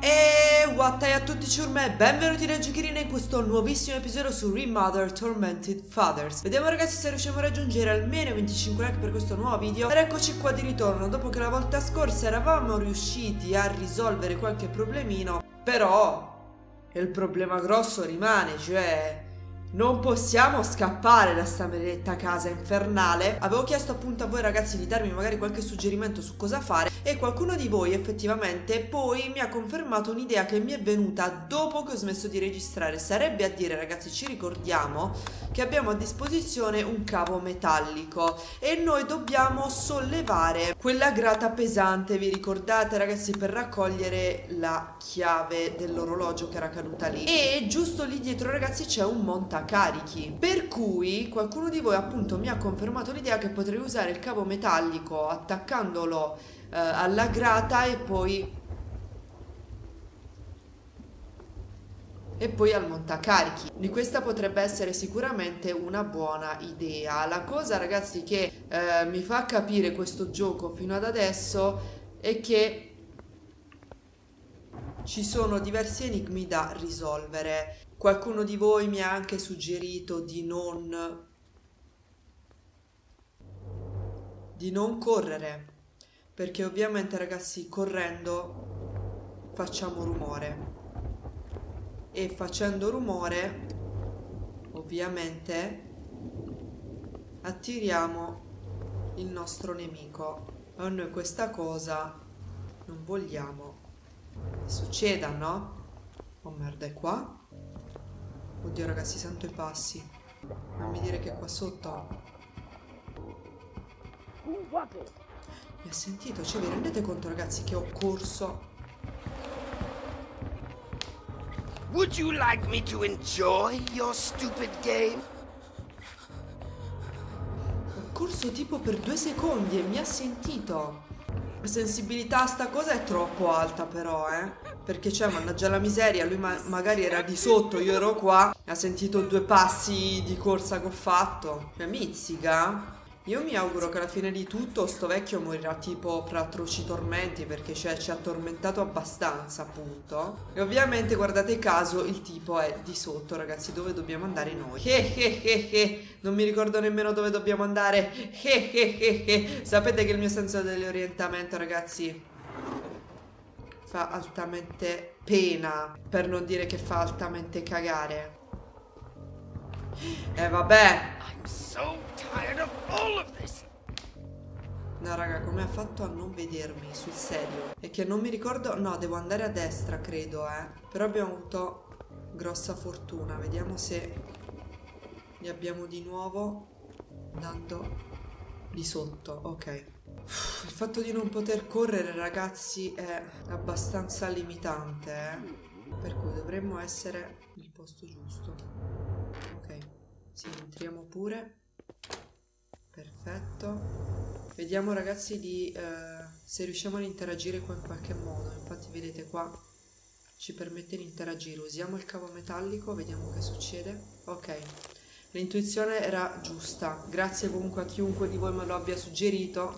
E wattai a tutti ciurme, benvenuti da Giochirina in questo nuovissimo episodio su Remother Tormented Fathers. Vediamo ragazzi se riusciamo a raggiungere almeno 25 like per questo nuovo video. Ed eccoci qua di ritorno, dopo che la volta scorsa eravamo riusciti a risolvere qualche problemino. Però il problema grosso rimane, cioè non possiamo scappare da sta maledetta casa infernale. Avevo chiesto appunto a voi ragazzi di darmi magari qualche suggerimento su cosa fare e qualcuno di voi effettivamente poi mi ha confermato un'idea che mi è venuta dopo che ho smesso di registrare. Sarebbe a dire ragazzi, ci ricordiamo che abbiamo a disposizione un cavo metallico e noi dobbiamo sollevare quella grata pesante, vi ricordate ragazzi, per raccogliere la chiave dell'orologio che era caduta lì. E giusto lì dietro ragazzi c'è un montacarichi, per cui qualcuno di voi appunto mi ha confermato l'idea che potrei usare il cavo metallico attaccandolo alla grata e poi al montacarichi. Di questa potrebbe essere sicuramente una buona idea. La cosa ragazzi che mi fa capire questo gioco fino ad adesso è che ci sono diversi enigmi da risolvere. Qualcuno di voi mi ha anche suggerito di non correre, perché ovviamente ragazzi correndo facciamo rumore e facendo rumore ovviamente attiriamo il nostro nemico e noi questa cosa non vogliamo che succeda, no? Oh merda, è qua? Oddio ragazzi, sento i passi. Non mi dire che è qua sotto. Mi ha sentito? Cioè vi rendete conto ragazzi che ho corso? Would you like me to enjoy your stupid game? Ho corso tipo per 2 secondi e mi ha sentito. La sensibilità a sta cosa è troppo alta però, perché cioè, mannaggia la miseria, lui magari era di sotto, io ero qua, ha sentito 2 passi di corsa che ho fatto. Cioè, mizzica. Io mi auguro che alla fine di tutto sto vecchio morirà tipo fra atroci tormenti, perché cioè, ci ha tormentato abbastanza, appunto. E ovviamente, guardate caso, il tipo è di sotto, ragazzi, dove dobbiamo andare noi. Non mi ricordo nemmeno dove dobbiamo andare. Sapete che il mio senso dell'orientamento, ragazzi, fa altamente pena, per non dire che fa altamente cagare. Vabbè. I'm so tired of all of this. No raga, come ha fatto a non vedermi sul serio? E che non mi ricordo. No, devo andare a destra credo, però abbiamo avuto grossa fortuna. Vediamo se li abbiamo di nuovo andando di sotto. Ok. Il fatto di non poter correre ragazzi è abbastanza limitante, per cui dovremmo essere nel posto giusto. Ok, sì, entriamo pure. Perfetto. Vediamo ragazzi di se riusciamo ad interagire qua in qualche modo. Infatti vedete qua ci permette di interagire. Usiamo il cavo metallico, vediamo che succede. Ok, l'intuizione era giusta. Grazie comunque a chiunque di voi me lo abbia suggerito,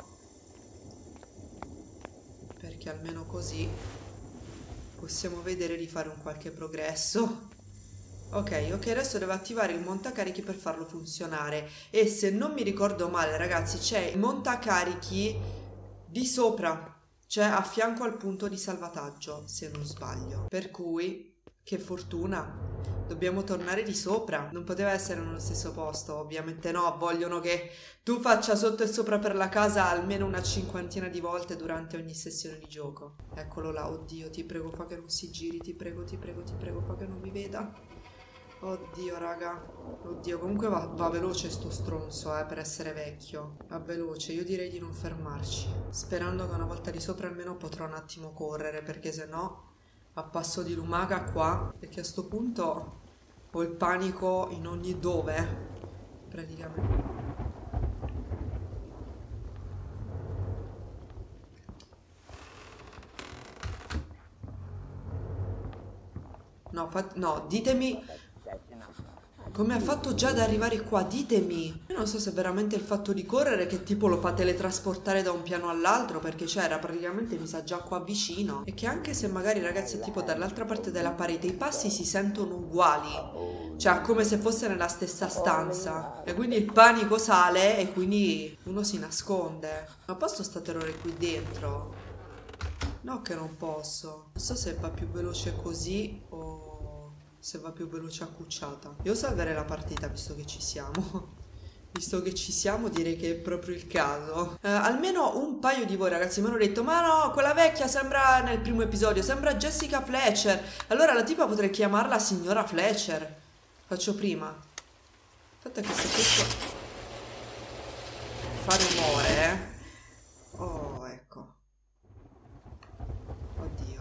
perché almeno così possiamo vedere di fare un qualche progresso. Ok, adesso devo attivare il montacarichi per farlo funzionare. E se non mi ricordo male ragazzi c'è il montacarichi di sopra, cioè a fianco al punto di salvataggio, se non sbaglio. Per cui, che fortuna, dobbiamo tornare di sopra. Non poteva essere nello stesso posto, ovviamente no. Vogliono che tu faccia sotto e sopra per la casa almeno una 50ina di volte durante ogni sessione di gioco. Eccolo là, oddio, ti prego fa che non si giri, ti prego, fa che non mi veda. Oddio raga, oddio, comunque va veloce sto stronzo per essere vecchio. Va veloce, io direi di non fermarci, sperando che una volta di sopra almeno potrò un attimo correre, perché se no a passo di lumaca qua, perché a sto punto ho il panico in ogni dove, praticamente. No, ditemi. Come ha fatto già ad arrivare qua? Ditemi. Io non so se veramente il fatto di correre che tipo lo fa teletrasportare da un piano all'altro, perché c'era praticamente mi sa già qua vicino. E che anche se magari ragazzi è tipo dall'altra parte della parete, i passi si sentono uguali. Cioè come se fosse nella stessa stanza. E quindi il panico sale e quindi uno si nasconde. Ma posso sta terrore qui dentro? No che non posso. Non so se va più veloce così o se va più veloce a cucciata. Io salverei la partita visto che ci siamo. Visto che ci siamo direi che è proprio il caso. Almeno un paio di voi ragazzi mi hanno detto: ma no, quella vecchia sembra nel primo episodio, sembra Jessica Fletcher. Allora la tipa potrei chiamarla signora Fletcher. Faccio prima. Aspetta che se questo fa rumore. Oh, ecco. Oddio.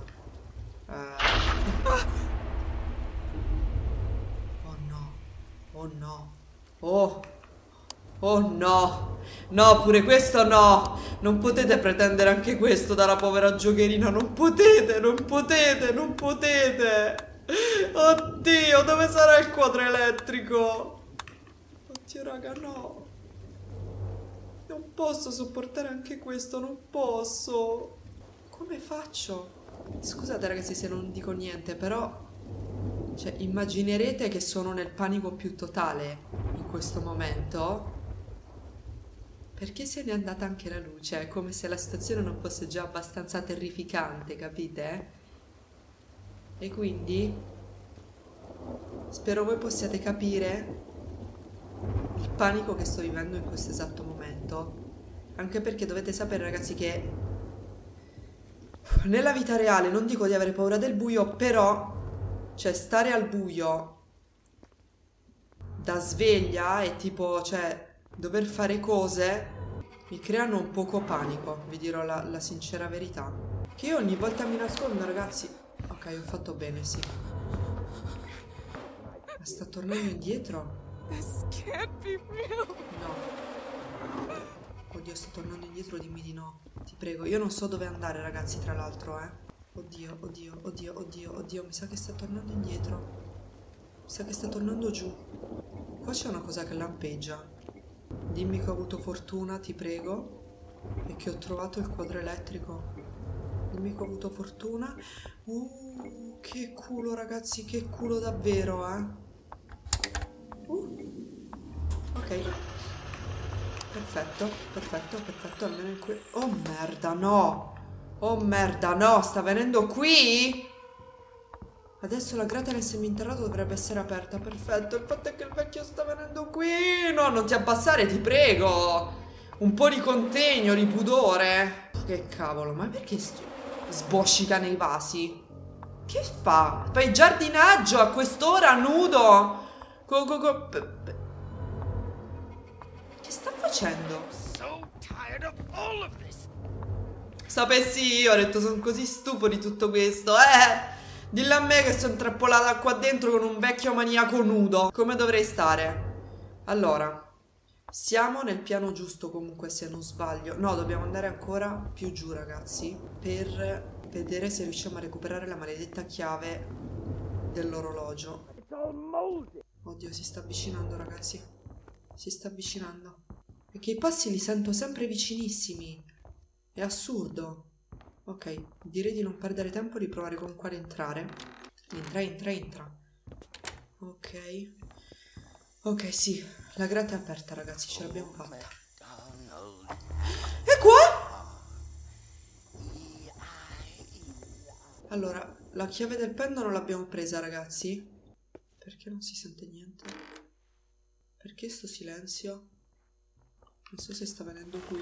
Oh no. Oh no. Oh. Oh no. No, pure questo no. Non potete pretendere anche questo dalla povera giocherina. Non potete, non potete, non potete. Oddio, dove sarà il quadro elettrico? Oddio, raga, no. Non posso sopportare anche questo, non posso. Come faccio? Scusate ragazzi se non dico niente, però cioè immaginerete che sono nel panico più totale in questo momento. Perché se n'è andata anche la luce? È come se la situazione non fosse già abbastanza terrificante, capite? E quindi spero voi possiate capire il panico che sto vivendo in questo esatto momento. Anche perché dovete sapere ragazzi che nella vita reale non dico di avere paura del buio, però cioè stare al buio da sveglia e tipo cioè dover fare cose mi creano un poco panico, vi dirò la sincera verità. Che io ogni volta mi nascondo ragazzi. Ok, ho fatto bene, sì. Ma sta tornando indietro? No. Oddio, sto tornando indietro, dimmi di no. Ti prego, io non so dove andare ragazzi tra l'altro, Oddio, oddio, oddio, oddio, oddio, mi sa che sta tornando indietro. Mi sa che sta tornando giù. Qua c'è una cosa che lampeggia. Dimmi che ho avuto fortuna, ti prego. E che ho trovato il quadro elettrico. Dimmi che ho avuto fortuna. Che culo ragazzi, che culo davvero, Ok. Perfetto, perfetto, perfetto. Almeno in qui. Oh merda, no. Oh merda, no. Sta venendo qui? Adesso la grata nel seminterrato dovrebbe essere aperta. Perfetto. Il fatto è che il vecchio sta venendo qui. No, non ti abbassare, ti prego. Un po' di contegno, di pudore. Che cavolo, ma perché sboscica nei vasi? Che fa? Fai giardinaggio a quest'ora nudo? Che sta facendo? Sapessi io, ho detto, sono così stufo di tutto questo, Dillo a me che sono intrappolata qua dentro con un vecchio maniaco nudo. Come dovrei stare? Allora, siamo nel piano giusto comunque se non sbaglio. No, dobbiamo andare ancora più giù ragazzi, per vedere se riusciamo a recuperare la maledetta chiave dell'orologio. Oddio, si sta avvicinando ragazzi. Si sta avvicinando. Perché i passi li sento sempre vicinissimi. È assurdo. Ok, direi di non perdere tempo, di provare comunque ad entrare. Entra. Ok. Ok, sì. La grata è aperta, ragazzi, ce l'abbiamo fatta. E qua? Allora, la chiave del pendolo l'abbiamo presa, ragazzi. Perché non si sente niente? Perché sto silenzio? Non so se sta venendo qui.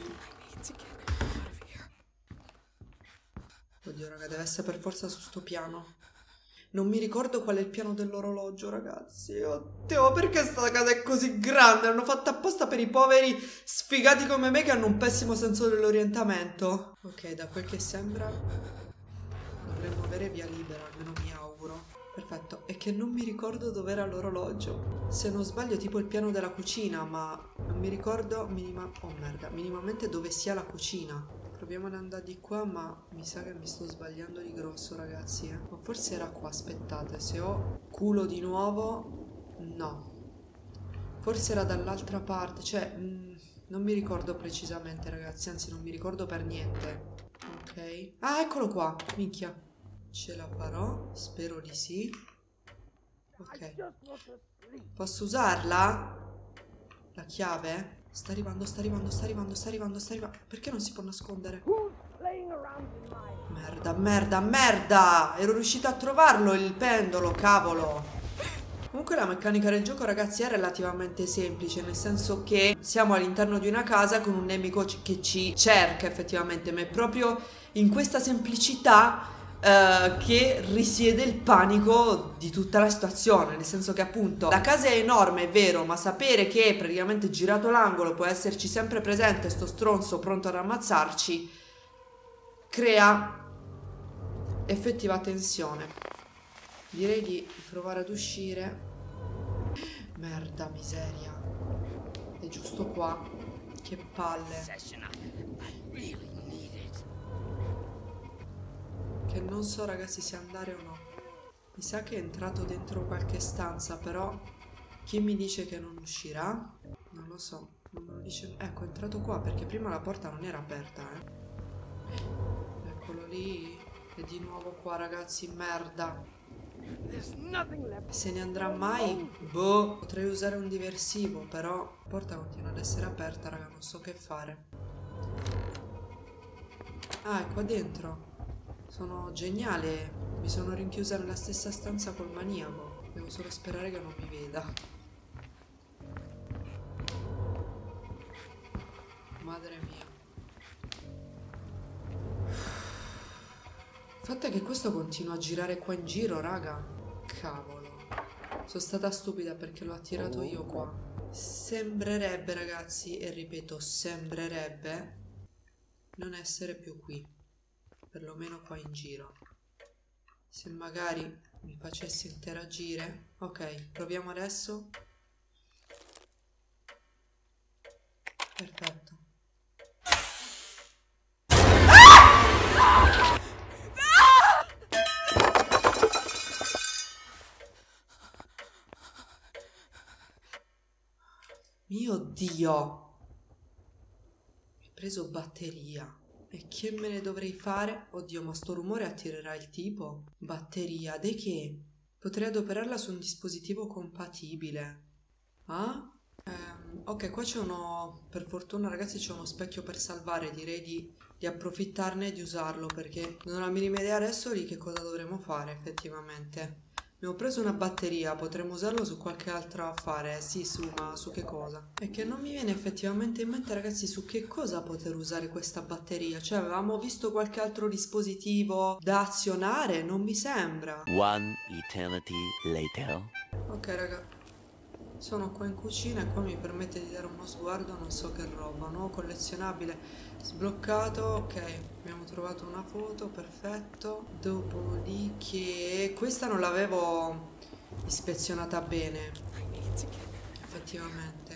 Oddio raga, deve essere per forza su sto piano. Non mi ricordo qual è il piano dell'orologio ragazzi. Oddio, perché sta casa è così grande? L'hanno fatta apposta per i poveri sfigati come me che hanno un pessimo senso dell'orientamento. Ok, da quel che sembra dovremmo avere via libera, almeno mi auguro. Perfetto, è che non mi ricordo dov'era l'orologio. Se non sbaglio tipo il piano della cucina, ma non mi ricordo minimamente dove sia la cucina. Proviamo ad andare di qua, ma mi sa che mi sto sbagliando di grosso, ragazzi. O forse era qua, aspettate, se ho culo di nuovo... No. Forse era dall'altra parte. Cioè, non mi ricordo precisamente, ragazzi. Anzi, non mi ricordo per niente. Ok. Ah, eccolo qua. Minchia. Ce la farò. Spero di sì. Ok. Posso usarla? La chiave? Sta arrivando, sta arrivando, sta arrivando, sta arrivando, sta arrivando. Perché non si può nascondere? Merda, merda, merda! Ero riuscita a trovarlo il pendolo, cavolo! Comunque la meccanica del gioco, ragazzi, è relativamente semplice, nel senso che siamo all'interno di una casa con un nemico che ci cerca effettivamente, ma è proprio in questa semplicità che risiede il panico di tutta la situazione, nel senso che appunto la casa è enorme, è vero, ma sapere che praticamente girato l'angolo può esserci sempre presente sto stronzo pronto ad ammazzarci crea effettiva tensione. Direi di provare ad uscire. Merda, miseria. È giusto qua. Che palle. Che non so, ragazzi, se andare o no. Mi sa che è entrato dentro qualche stanza, però chi mi dice che non uscirà? Non lo so. Non me lo dice. Ecco, è entrato qua perché prima la porta non era aperta, Eccolo lì. E di nuovo qua, ragazzi, merda. Se ne andrà mai? Boh, potrei usare un diversivo, però la porta continua ad essere aperta, raga, non so che fare. Ah, è qua dentro. Sono geniale. Mi sono rinchiusa nella stessa stanza col maniaco. Devo solo sperare che non mi veda. Madre mia. Il fatto è che questo continua a girare qua in giro, raga. Cavolo. Sono stata stupida perché l'ho attirato io qua. Sembrerebbe, ragazzi, e ripeto, sembrerebbe non essere più qui. Perlomeno qua in giro. Se magari mi facesse interagire. Ok, proviamo adesso. Perfetto. Mio Dio! Mi ha preso batteria. E che me ne dovrei fare? Oddio, ma sto rumore attirerà il tipo? Batteria, de che? Potrei adoperarla su un dispositivo compatibile. Ah? Ok, qua c'è uno... Per fortuna, ragazzi, c'è uno specchio per salvare. Direi di approfittarne e di usarlo, perché non ho la minima idea adesso di che cosa dovremo fare, effettivamente. Abbiamo preso una batteria, potremmo usarlo su qualche altro affare, sì, ma su che cosa? È che non mi viene effettivamente in mente, ragazzi, su che cosa poter usare questa batteria. Cioè, avevamo visto qualche altro dispositivo da azionare? Non mi sembra. One eternity later. Ok, raga. Sono qua in cucina e qua mi permette di dare uno sguardo, non so che roba, nuovo collezionabile, sbloccato, ok, abbiamo trovato una foto, perfetto, dopodiché questa non l'avevo ispezionata bene, effettivamente.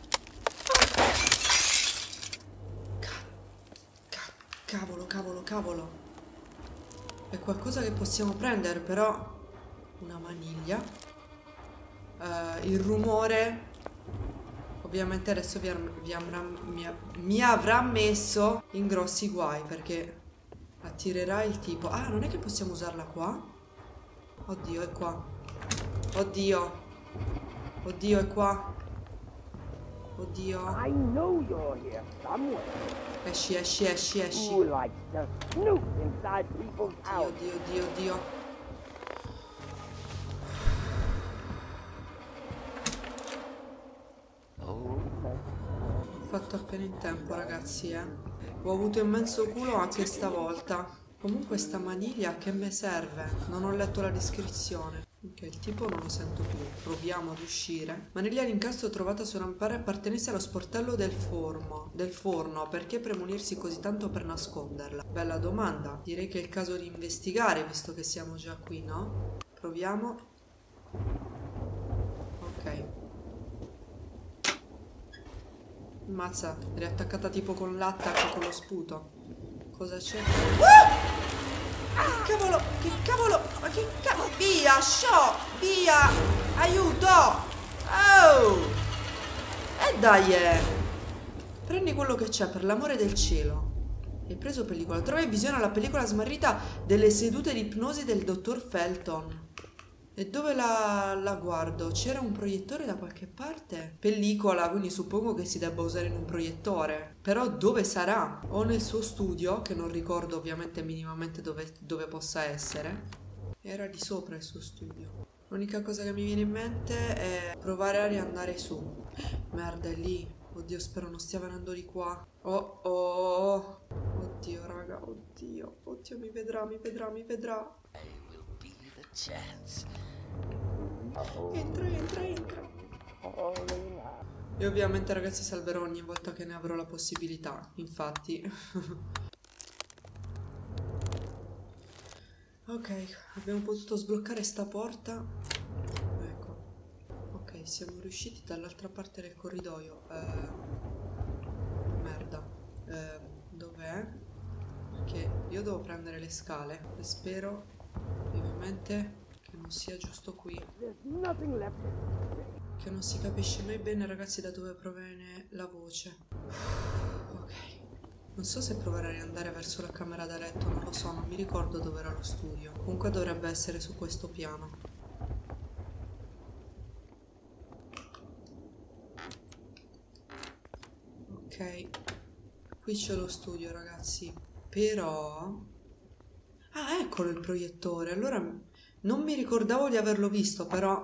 Cavolo, è qualcosa che possiamo prendere, però una maniglia. Il rumore ovviamente adesso mi avrà messo in grossi guai perché attirerà il tipo. Ah, non è che possiamo usarla qua? Oddio, è qua. Oddio, è qua. Oddio. Esci. Oddio. Ho fatto appena in tempo, ragazzi, Ho avuto immenso culo anche stavolta. Comunque sta maniglia a che me serve? Non ho letto la descrizione. Ok, il tipo non lo sento più. Proviamo ad uscire. Maniglia d'incasto trovata su una pare appartenesse allo sportello del forno. Perché premunirsi così tanto per nasconderla? Bella domanda. Direi che è il caso di investigare, visto che siamo già qui, no? Proviamo. Ok. Mazza, riattaccata tipo con l'attacco con lo sputo. Cosa c'è? Cavolo, che cavolo, ma che cavolo? Via, via, aiuto! Oh! Dai, prendi quello che c'è, per l'amore del cielo. Hai preso pellicola. Trova in visione la pellicola smarrita delle sedute di ipnosi del dottor Felton. E dove la guardo? C'era un proiettore da qualche parte? Pellicola, quindi suppongo che si debba usare in un proiettore. Però dove sarà? O nel suo studio, che non ricordo ovviamente minimamente dove possa essere. Era di sopra il suo studio. L'unica cosa che mi viene in mente è provare a riandare su. Merda, è lì. Oddio, spero non stia venendo di qua. Oh. Oddio, raga, oddio. Oddio, mi vedrà. Entra. E ovviamente, ragazzi, salverò ogni volta che ne avrò la possibilità. Infatti. Ok, abbiamo potuto sbloccare sta porta. Ecco. Ok, siamo riusciti dall'altra parte del corridoio. Merda. Dov'è? Perché io devo prendere le scale. E spero, vivamente, che non sia giusto qui. Che non si capisce mai bene, ragazzi, da dove proviene la voce. Ok. Non so se provare a riandare verso la camera da letto, non lo so, non mi ricordo dove era lo studio. Comunque dovrebbe essere su questo piano. Ok. Qui c'è lo studio, ragazzi. Però... Ah, eccolo il proiettore. Allora, non mi ricordavo di averlo visto, però...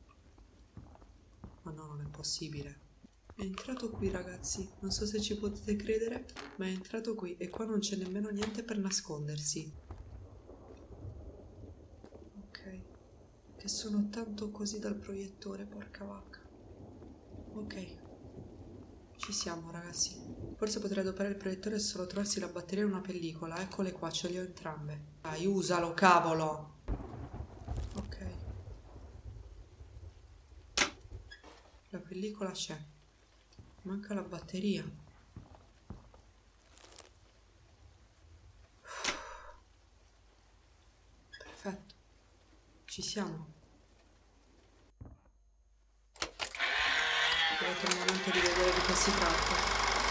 Ma no, non è possibile. È entrato qui, ragazzi. Non so se ci potete credere, ma è entrato qui. E qua non c'è nemmeno niente per nascondersi. Ok. Che sono tanto così dal proiettore, porca vacca. Ok. Ci siamo, ragazzi. Forse potrei adoperare il proiettore e solo trovarsi la batteria e una pellicola. Eccole qua, ce le ho entrambe. Dai, usalo, cavolo. Ok. La pellicola c'è. Manca la batteria. Perfetto. Ci siamo. È arrivato il momento di vedere di che si tratta.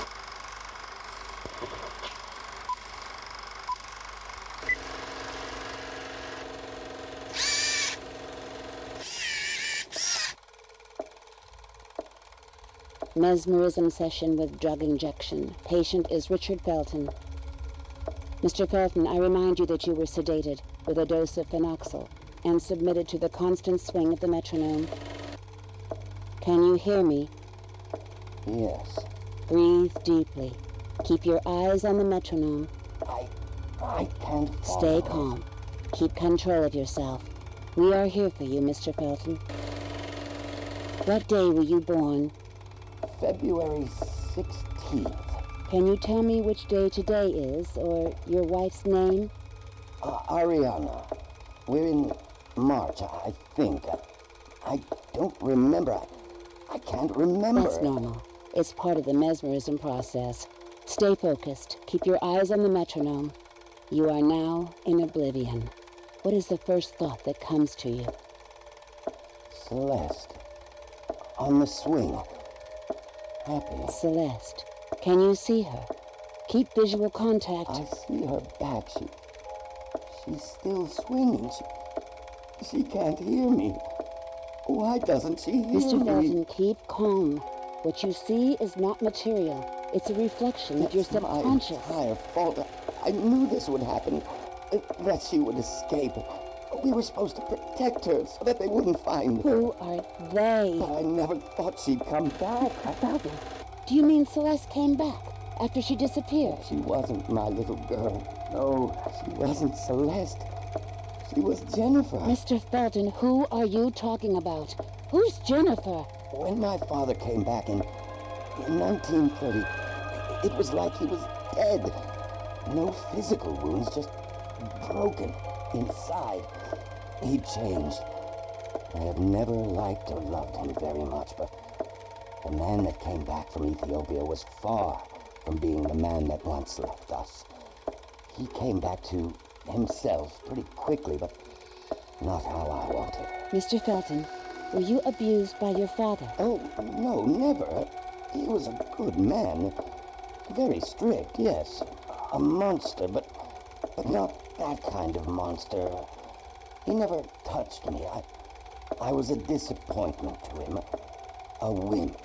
Mesmerism session with drug injection. Patient is Richard Felton. Mr. Felton, I remind you that you were sedated with a dose of phenoxyl and submitted to the constant swing of the metronome. Can you hear me? Yes. Breathe deeply. Keep your eyes on the metronome. I can't follow. Stay calm. Keep control of yourself. We are here for you, Mr. Felton. What day were you born? February 16th. Can you tell me which day today is, or your wife's name? Ariana. We're in March, I think. I don't remember. I can't remember. That's normal. It's part of the mesmerism process. Stay focused. Keep your eyes on the metronome. You are now in oblivion. What is the first thought that comes to you? Celeste. On the swing. Happy. Celeste. Can you see her? Keep visual contact. I see her back. She's still swinging. She can't hear me. Why doesn't she hear Mr. me? Felton, keep calm. What you see is not material. It's a reflection of your subconscious. It's my entire fault. I knew this would happen. That she would escape. We were supposed to protect her so that they wouldn't find her. Who are they? But I never thought she'd come back. Felton, do you mean Celeste came back after she disappeared? She wasn't my little girl. No, she wasn't Celeste. She was Jennifer. Mr. Felton, who are you talking about? Who's Jennifer? When my father came back in 1930, it was like he was dead. No physical wounds, just broken inside. He changed. I have never liked or loved him very much, but the man that came back from Ethiopia was far from being the man that once left us. He came back to himself pretty quickly, but not how I wanted. Mr. Felton, were you abused by your father? Oh, no, never. He was a good man. Very strict, yes. A monster, but not that kind of monster. He never touched me. I was a disappointment to him. A wimp.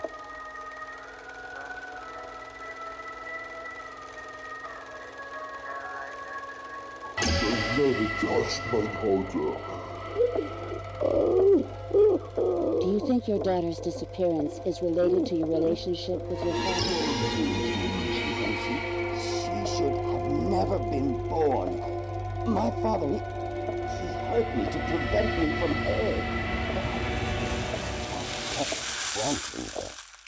Do you think your daughter's disappearance is related to your relationship with your father? She should have never been born. My father, he hurt me to prevent me from her. Wanting her.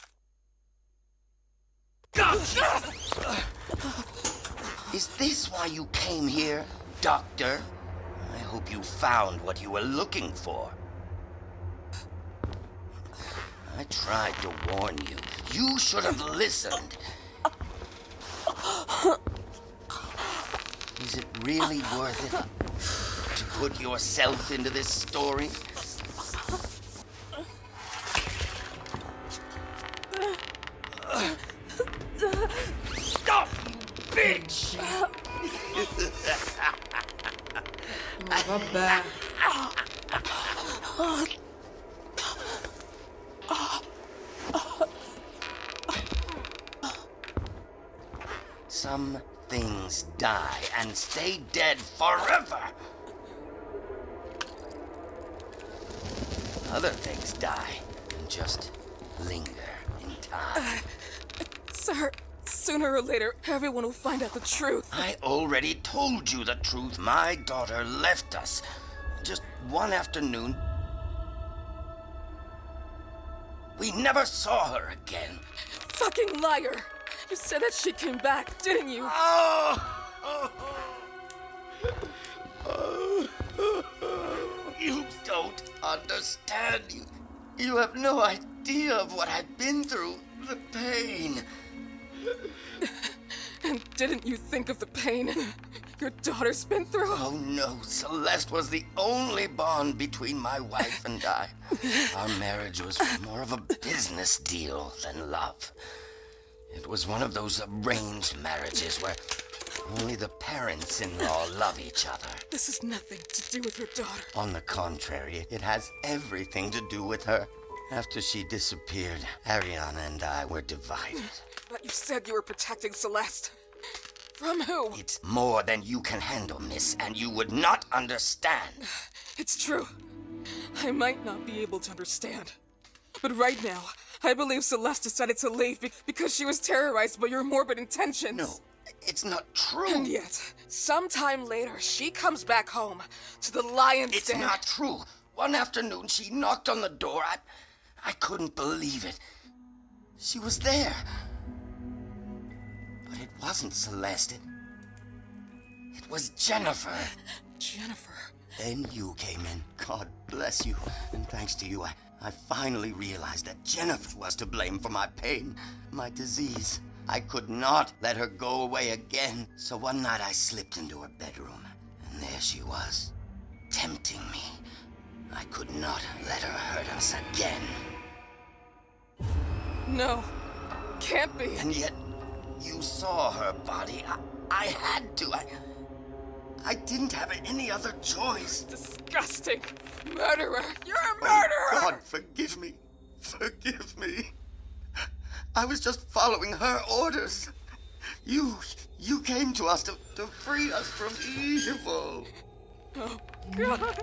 Is this why you came here, Doctor? I hope you found what you were looking for. I tried to warn you. You should have listened. Is it really worth it to put yourself into this story? Stop, you bitch! Vabbè. Some things die and stay dead forever. Other things die and just linger in time. Sir, sooner or later, everyone will find out the truth. I already told you the truth. My daughter left us just one afternoon. We never saw her again. Fucking liar! You said that she came back, didn't you? You don't understand. You have no idea of what I've been through. The pain. And didn't you think of the pain your daughter's been through? Oh no, Celeste was the only bond between my wife and I. Our marriage was more of a business deal than love. It was one of those arranged marriages where only the parents-in-law love each other. This has nothing to do with your daughter. On the contrary, it has everything to do with her. After she disappeared, Ariana and I were divided. But you said you were protecting Celeste. From who? It's more than you can handle, miss, and you would not understand. It's true. I might not be able to understand. But right now, I believe Celeste decided to leave because she was terrorized by your morbid intentions. No, it's not true. And yet, sometime later, she comes back home to the lion's It's den. not true. One afternoon, she knocked on the door. I couldn't believe it. She was there. But it wasn't Celeste. It was Jennifer. Jennifer. Then you came in. God bless you. And thanks to you, I finally realized that Jennifer was to blame for my pain, my disease. I could not let her go away again. So one night I slipped into her bedroom, and there she was, tempting me. I could not let her hurt us again. No, can't be. And yet, you saw her body. I had to. I didn't have any other choice. Disgusting. Murderer. You're a murderer. God, forgive me. Forgive me. I was just following her orders. You came to us to free us from evil. Oh, God.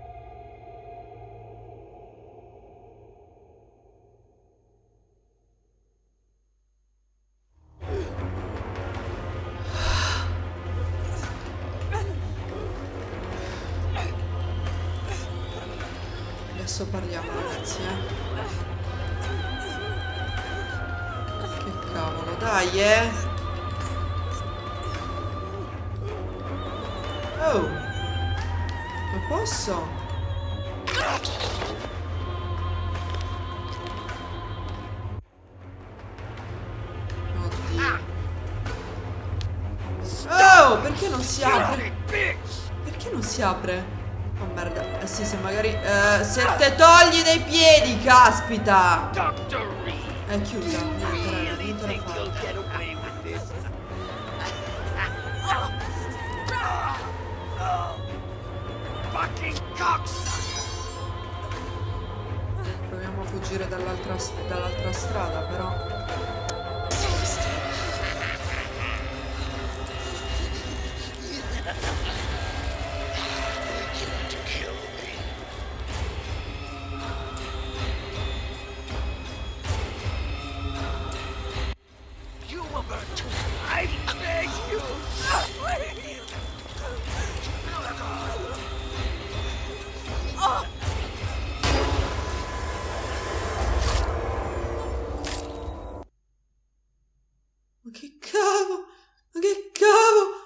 Adesso parliamo, ragazzi, Che cavolo, dai, Oh! Lo posso? Oddio. Oh! Perché non si apre? Perché non si apre? Oh merda, sì, se magari se te togli dai piedi, caspita! Dr. Reed, È chiusa, niente raga, niente da fare. Get away with this. Fucking cocksucker! Proviamo a fuggire dall'altra strada, però. I beg you! Ma che cavo? Ma che cavo?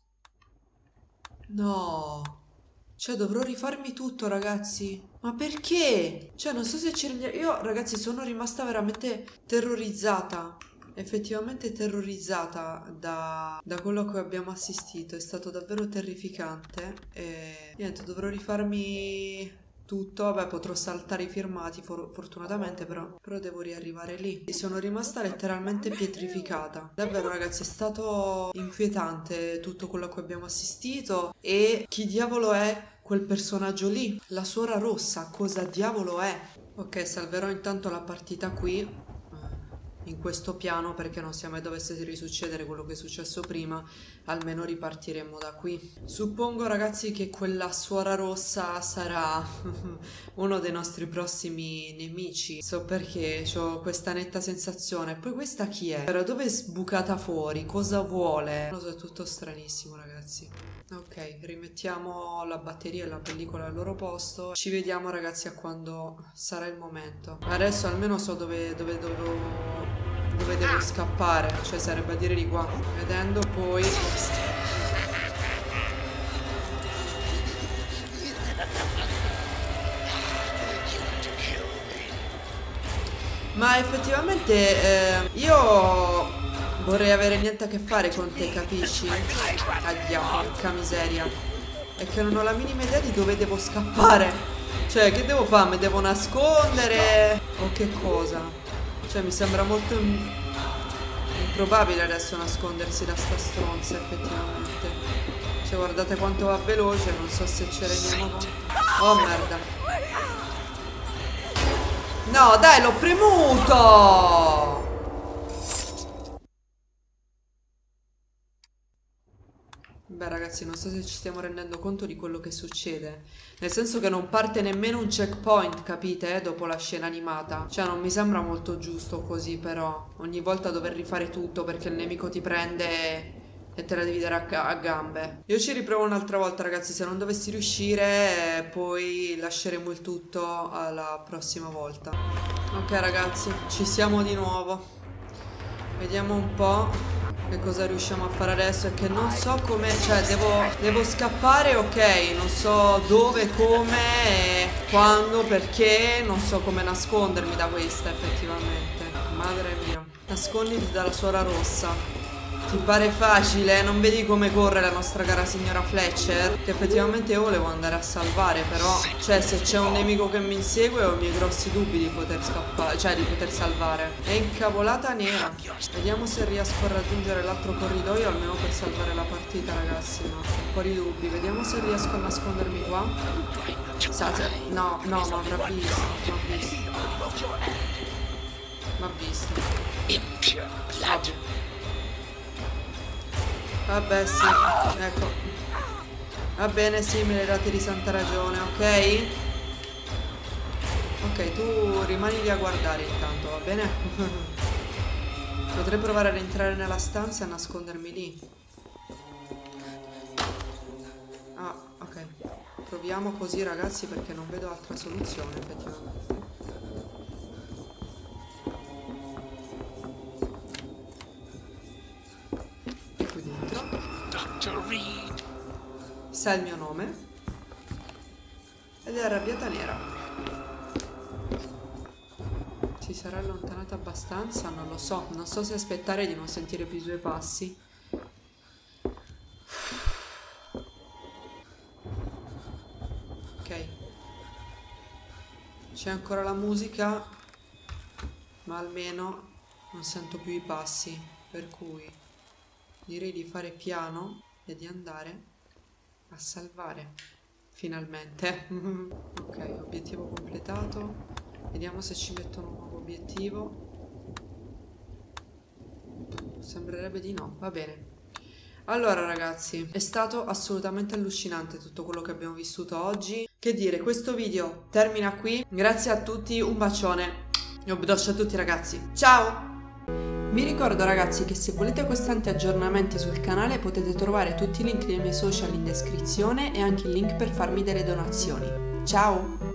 No. Cioè, dovrò rifarmi tutto, ragazzi. Ma perché? Cioè, non so se ci rendiamo... Io, ragazzi, sono rimasta veramente terrorizzata. Effettivamente terrorizzata da quello a cui abbiamo assistito. È stato davvero terrificante. E niente, dovrò rifarmi tutto. Vabbè, potrò saltare i filmati fortunatamente, però devo riarrivare lì. Sono rimasta letteralmente pietrificata. Davvero, ragazzi, è stato inquietante tutto quello a cui abbiamo assistito. E chi diavolo è quel personaggio lì? La suora rossa, cosa diavolo è? Ok, salverò intanto la partita qui, in questo piano, perché non sia mai dovesse risuccedere quello che è successo prima, almeno ripartiremo da qui. Suppongo, ragazzi, che quella suora rossa sarà uno dei nostri prossimi nemici. So perché, ho questa netta sensazione. Poi questa chi è? Però dove è sbucata fuori? Cosa vuole? Non lo so, è tutto stranissimo, ragazzi. Ok, rimettiamo la batteria e la pellicola al loro posto. Ci vediamo, ragazzi, a quando sarà il momento. Adesso almeno so dove devo scappare. Cioè, sarebbe a dire di qua. Vedendo poi... Ma effettivamente io vorrei avere niente a che fare con te, capisci? Ahia, porca miseria. È che non ho la minima idea di dove devo scappare. Cioè, che devo fare? Mi devo nascondere? O che cosa? Cioè, mi sembra molto improbabile adesso nascondersi da sta stronza, effettivamente. Cioè, guardate quanto va veloce, non so se ci rendiamo conto. Oh, merda. No, dai, l'ho premuto! Beh, ragazzi, non so se ci stiamo rendendo conto di quello che succede. Nel senso che non parte nemmeno un checkpoint, capite? Dopo la scena animata. Cioè, non mi sembra molto giusto così, però. Ogni volta dover rifare tutto perché il nemico ti prende e te la devi dare a gambe. Io ci riprovo un'altra volta, ragazzi. Se non dovessi riuscire, poi lasceremo il tutto alla prossima volta. Ok, ragazzi, ci siamo di nuovo. Vediamo un po' che cosa riusciamo a fare adesso. È che non so come... Cioè, devo scappare, ok. Non so dove, come, quando, perché. Non so come nascondermi da questa, effettivamente. Madre mia. Nasconditi dalla suora rossa. Ti pare facile? Non vedi come corre la nostra cara signora Fletcher? Che effettivamente io volevo andare a salvare, però... Cioè, se c'è un nemico che mi insegue ho i miei grossi dubbi di poter scappare, cioè di poter salvare. È incavolata nera. Vediamo se riesco a raggiungere l'altro corridoio, almeno per salvare la partita, ragazzi. No, ho un po' di dubbi. Vediamo se riesco a nascondermi qua. No, ma avrà visto. M'ha visto. Ovvio. Vabbè, sì, ecco. Va bene, sì, me le date di santa ragione, ok? Ok, tu rimani lì a guardare intanto, va bene? Potrei provare ad entrare nella stanza e a nascondermi lì. Ah, ok. Proviamo così, ragazzi, perché non vedo altra soluzione, effettivamente. Sa il mio nome ed è arrabbiata nera. Si sarà allontanata abbastanza? Non lo so. Non so se aspettare di non sentire più i suoi passi. Ok. C'è ancora la musica ma almeno non sento più i passi, per cui direi di fare piano e di andare a salvare finalmente. Ok, obiettivo completato. Vediamo se ci mettono un nuovo obiettivo. Sembrerebbe di no, va bene. Allora ragazzi, è stato assolutamente allucinante tutto quello che abbiamo vissuto oggi. Che dire, questo video termina qui. Grazie a tutti, un bacione e un bacio a tutti ragazzi. Ciao! Vi ricordo ragazzi che se volete costanti aggiornamenti sul canale potete trovare tutti i link dei miei social in descrizione e anche il link per farmi delle donazioni. Ciao!